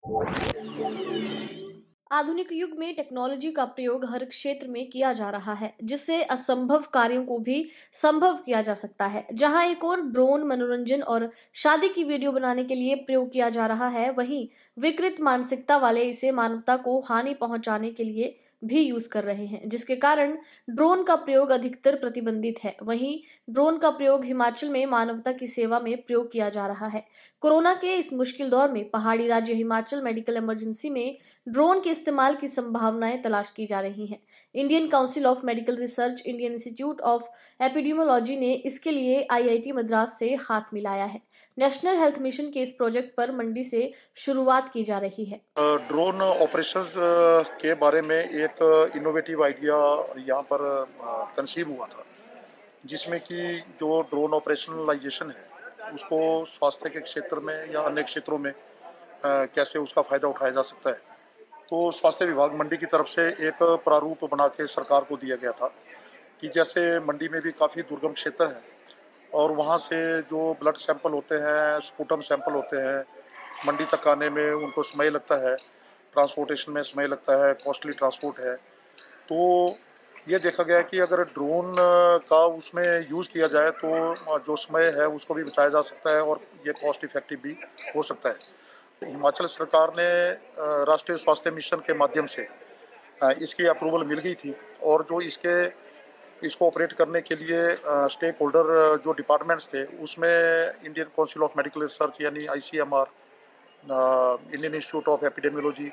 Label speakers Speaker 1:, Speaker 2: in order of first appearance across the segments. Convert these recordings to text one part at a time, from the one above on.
Speaker 1: आधुनिक युग में टेक्नोलॉजी का प्रयोग हर क्षेत्र में किया जा रहा है, जिससे असंभव कार्यों को भी संभव किया जा सकता है। जहां एक और ड्रोन मनोरंजन और शादी की वीडियो बनाने के लिए प्रयोग किया जा रहा है, वहीं विकृत मानसिकता वाले इसे मानवता को हानि पहुंचाने के लिए भी यूज कर रहे हैं, जिसके कारण ड्रोन का प्रयोग अधिकतर प्रतिबंधित है। वहीं ड्रोन का प्रयोग हिमाचल में मानवता की सेवा में प्रयोग किया जा रहा है। कोरोना के इस मुश्किल दौर में पहाड़ी राज्य हिमाचल मेडिकल इमरजेंसी में ड्रोन के इस्तेमाल की संभावनाएं तलाश की जा रही हैं। Indian Council of Medical Research, Indian Institute of Epidemiology ने इसके लिए आईआईटी मद्रास से हाथ मिलाया है। नेशनल हेल्थ मिशन के इस प्रोजेक्ट पर मंडी से शुरुआत की जा रही है।
Speaker 2: ड्रोन ऑपरेशंस के बारे में एक इनोवेटिव आइडिया यहाँ पर कंसीव हुआ था, जिसमें कि जो ड्रोन ऑपरेशनलाइजेशन है उसको स्वास्थ्य के क्षेत्र में या अन्य क्षेत्रों में कैसे उसका फ़ायदा उठाया जा सकता है। तो स्वास्थ्य विभाग मंडी की तरफ से एक प्रारूप बना के सरकार को दिया गया था कि जैसे मंडी में भी काफ़ी दुर्गम क्षेत्र है और वहाँ से जो ब्लड सैंपल होते हैं, स्पूटम सैंपल होते हैं, मंडी तक आने में उनको समय लगता है, ट्रांसपोर्टेशन में समय लगता है, कॉस्टली ट्रांसपोर्ट है। तो ये देखा गया कि अगर ड्रोन का उसमें यूज़ किया जाए तो जो समय है उसको भी बचाया जा सकता है और ये कॉस्ट इफ़ेक्टिव भी हो सकता है। हिमाचल सरकार ने राष्ट्रीय स्वास्थ्य मिशन के माध्यम से इसकी अप्रूवल मिल गई थी और जो इसको ऑपरेट करने के लिए स्टेक होल्डर जो डिपार्टमेंट्स थे उसमें Indian Council of Medical Research यानी ICMR, Indian Institute of Epidemiology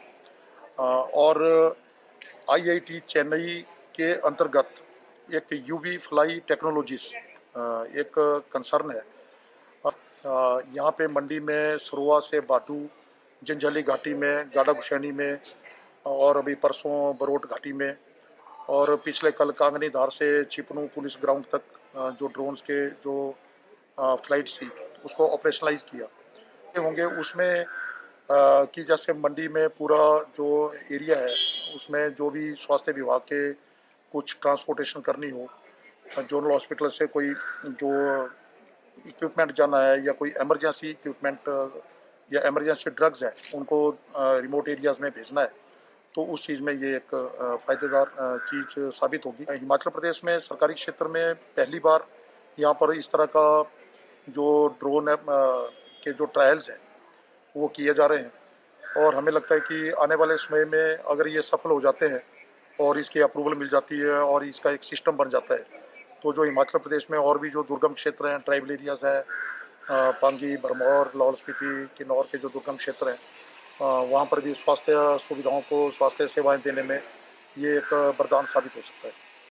Speaker 2: और IIT चेन्नई के अंतर्गत एक UV फ्लाई टेक्नोलॉजीज एक कंसर्न है। यहाँ पे मंडी में सरुआ से बाटू, जंजैली घाटी में, गाड़ा गुशैनी में और अभी परसों बरोट घाटी में और पिछले कल कांगनी धार से चिपनू पुलिस ग्राउंड तक जो ड्रोन्स के जो फ्लाइट्स थी उसको ऑपरेशनलाइज किया होंगे। उसमें कि जैसे मंडी में पूरा जो एरिया है उसमें जो भी स्वास्थ्य विभाग के कुछ ट्रांसपोर्टेशन करनी हो, जोनल हॉस्पिटल से कोई जो इक्विपमेंट जाना है या कोई इमरजेंसी इक्विपमेंट या इमरजेंसी ड्रग्स हैं उनको रिमोट एरियाज में भेजना है, तो उस चीज़ में ये एक फ़ायदेदार चीज़ साबित होगी। हिमाचल प्रदेश में सरकारी क्षेत्र में पहली बार यहाँ पर इस तरह का जो ड्रोन के जो ट्रायल्स हैं वो किए जा रहे हैं और हमें लगता है कि आने वाले समय में अगर ये सफल हो जाते हैं और इसकी अप्रूवल मिल जाती है और इसका एक सिस्टम बन जाता है, तो जो हिमाचल प्रदेश में और भी जो दुर्गम क्षेत्र हैं, ट्राइबल एरियाज़ हैं, पांगी, भरमौर, लाहौल स्पीति, किन्नौर के जो दुर्गम क्षेत्र हैं, वहाँ पर भी स्वास्थ्य सुविधाओं को, स्वास्थ्य सेवाएं देने में ये एक वरदान साबित हो सकता है।